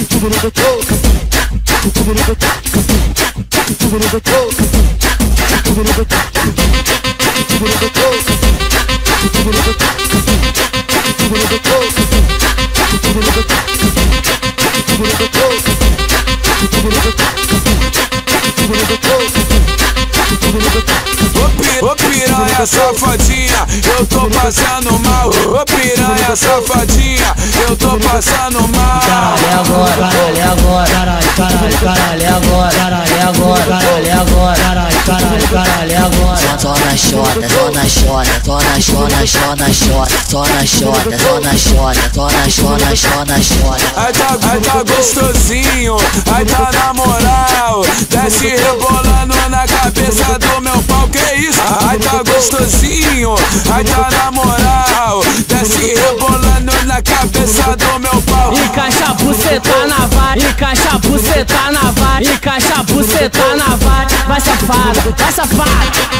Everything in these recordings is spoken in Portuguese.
Ô piranha safadinha, eu tô passando mal. Ô piranha safadinha, eu tô passando mal. Caralho agora, caralho agora, caralho, caralho agora, caralho agora, caralho agora, caralho agora. Zona xota, zona xota, zona xona, xona xota, zona xota, zona xota, zona xona, xota. Aí tá gostosinho, aí tá na moral. Desce rebolando na cabeça do meu pau, que isso? Aí tá gostosinho, aí tá na moral. Desce rebolando na cabeça do meu pau. Encaixa a buceta na vara, encaixa a buceta na vara, encaixa a buceta na vara. Vai safada, vai safada.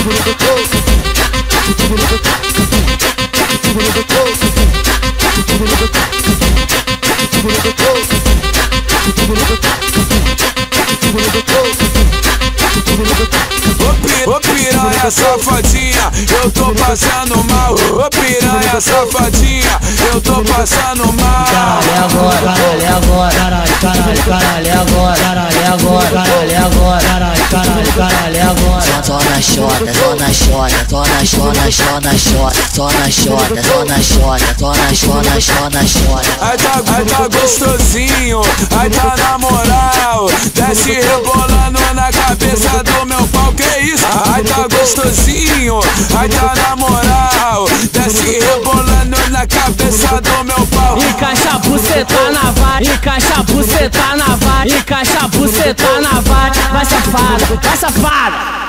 Ô piranha safadinha, eu tô passando mal. Ô piranha safadinha, eu tô passando mal. Caralho agora, caralho agora, caralho agora, caralho agora, caralho agora, caralho agora. Zona xota, zona xota, zona xona, xona xota, zona xota, zona xota, zona xona, xona xota. Aí tá gostosinho, aí tá na moral. Desce rebolando na cabeça do meu pau, que isso? Aí tá gostosinho, aí tá na moral. Desce rebolando na cabeça do meu pau. Encaixa a buceta na vara, encaixa a buceta na vara, encaixa a buceta na vara. Vai safada, vai safada.